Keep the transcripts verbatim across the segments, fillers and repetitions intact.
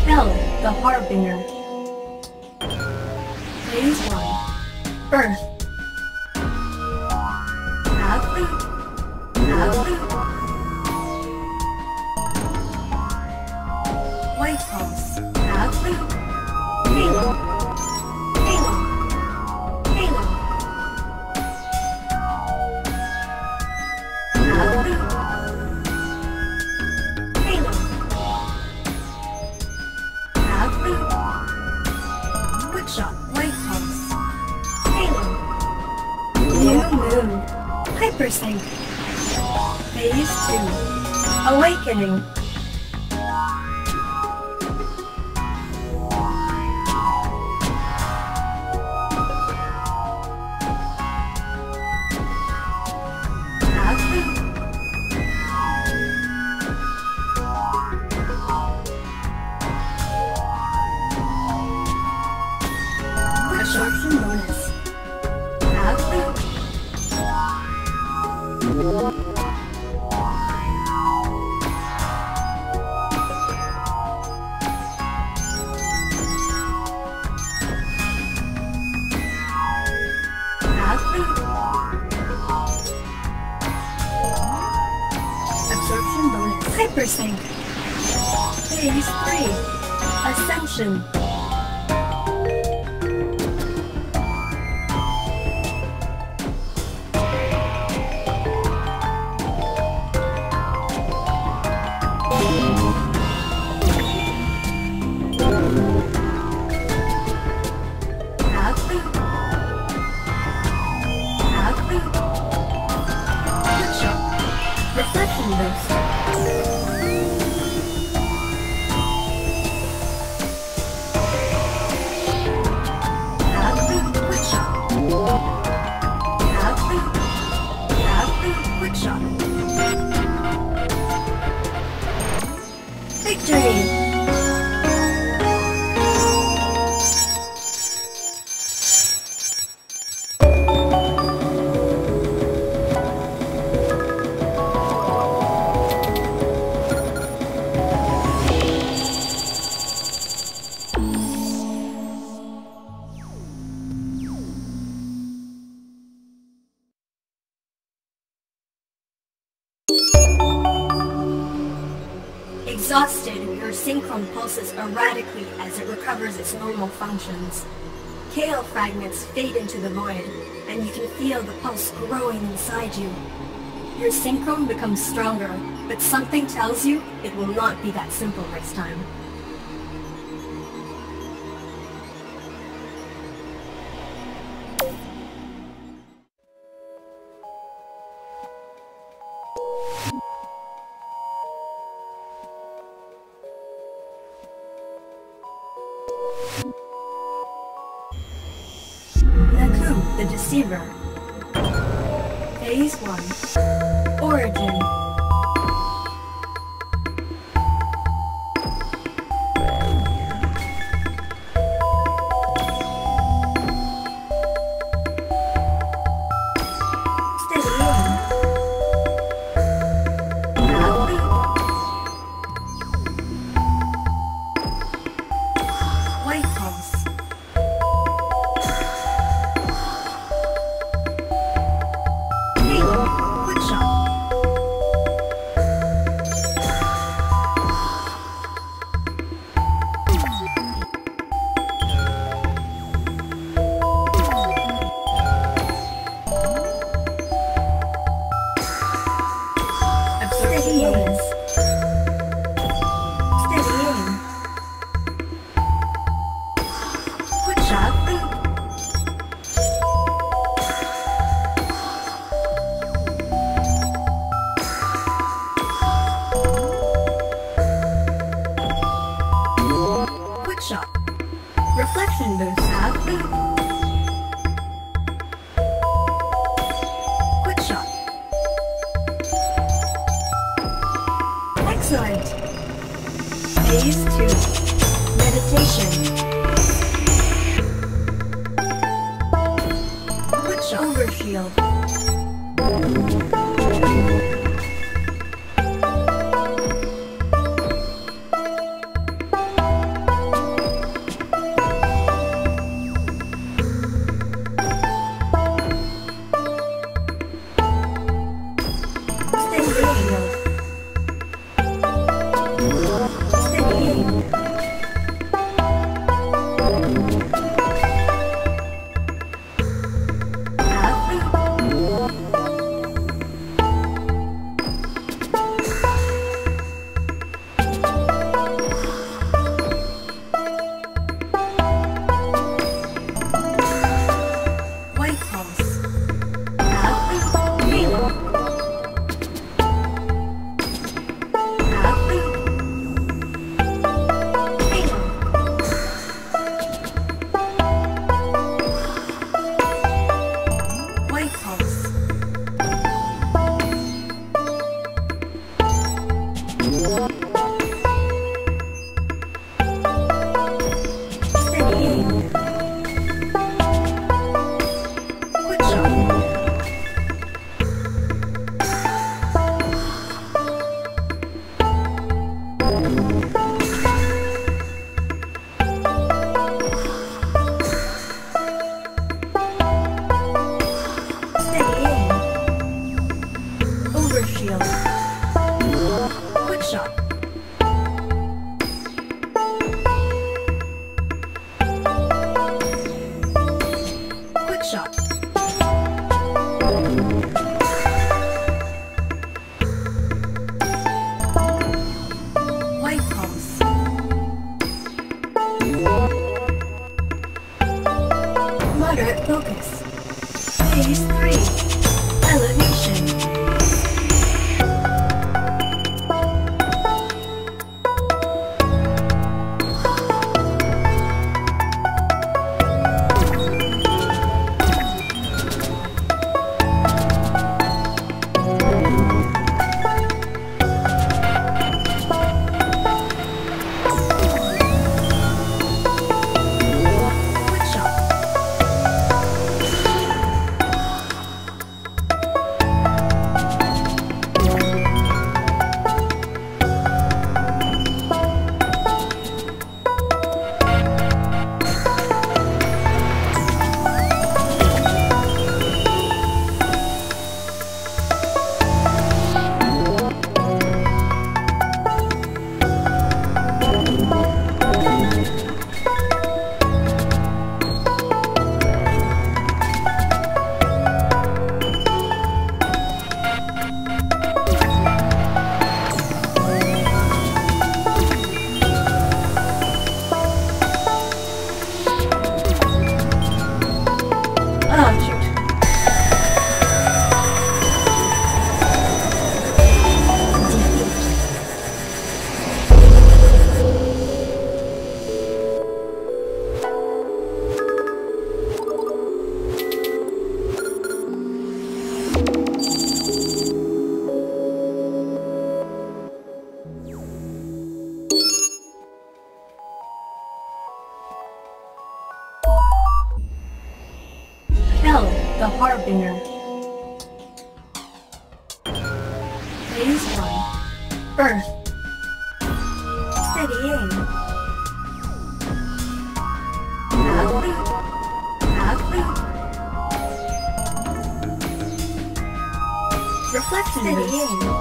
Hell, the Harbinger. Phase one. Birth. Have loop. Have loop. White pulse. Have loop. Halo. Halo. Halo. Have loop. Halo. Have loop. Quick shot. White pulse. Halo. New moon. Hypersync. Phase two. Awakening. Absorption bonus. Have loop. Have loop. Absorption bonus. Hypersync. Phase three. Ascension. Reflection boost. Have loop, quick shot. Have loop. Have loop, quick shot. Victory! Exhausted, your Synchrom pulses erratically as it recovers its normal functions. Kale fragments fade into the void, and you can feel the pulse growing inside you. Your Synchrom becomes stronger, but something tells you it will not be that simple this time. The Deceiver. Phase one. Origin. Steady in. Have loop. White pulse. Reflection boost. Have loop. Quick shot. Excellent. Phase two. Meditation. Quick shot. Overshield. Moderate focus. Phase three. Elevation. The Harbinger. Phase one. Earth. Steady aim. Half loop. Half loop. Reflexes. Steady aim.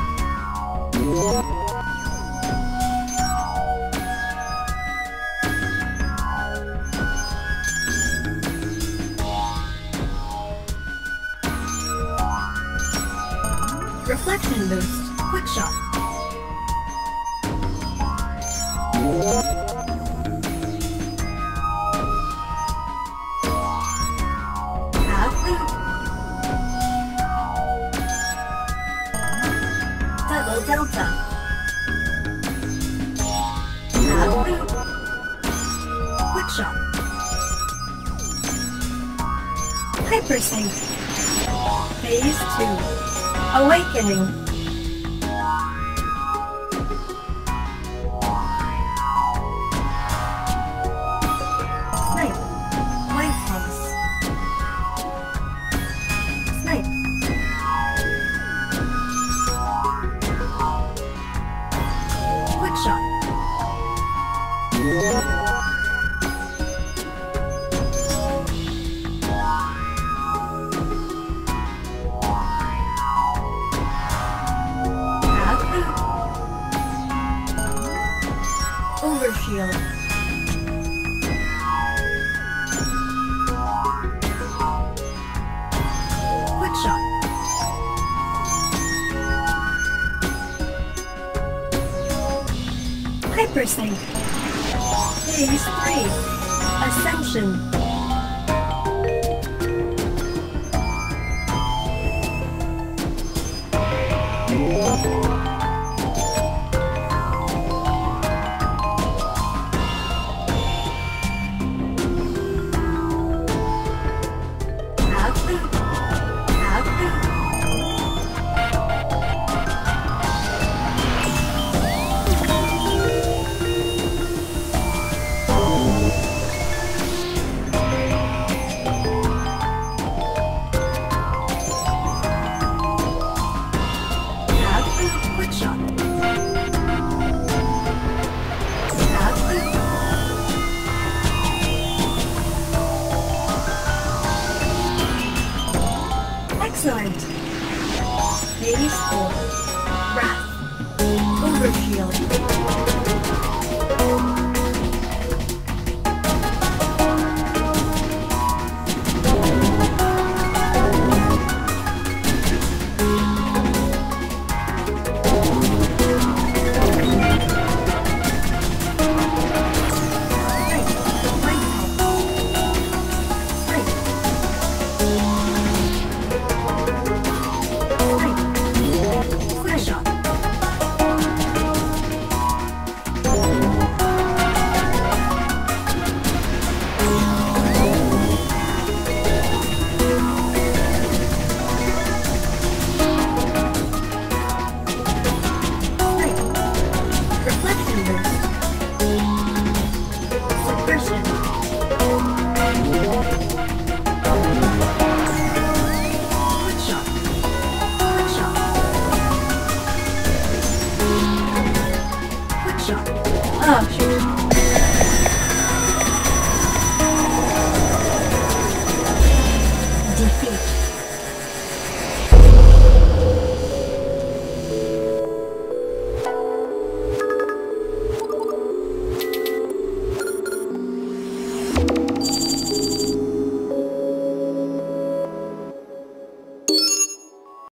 Reflection boost. Quick shot. Half loop. Double delta. Half loop. Quick shot. Hypersync. Phase two. Awakening. Snipe. White pulse. Snipe. Quick shot. Overshield. Quick shot. Hypersync. Phase three. Ascension. Half loop. Reflection boost. Suppression. Quick shot. Quick shot. Quick shot. Oh, shoot.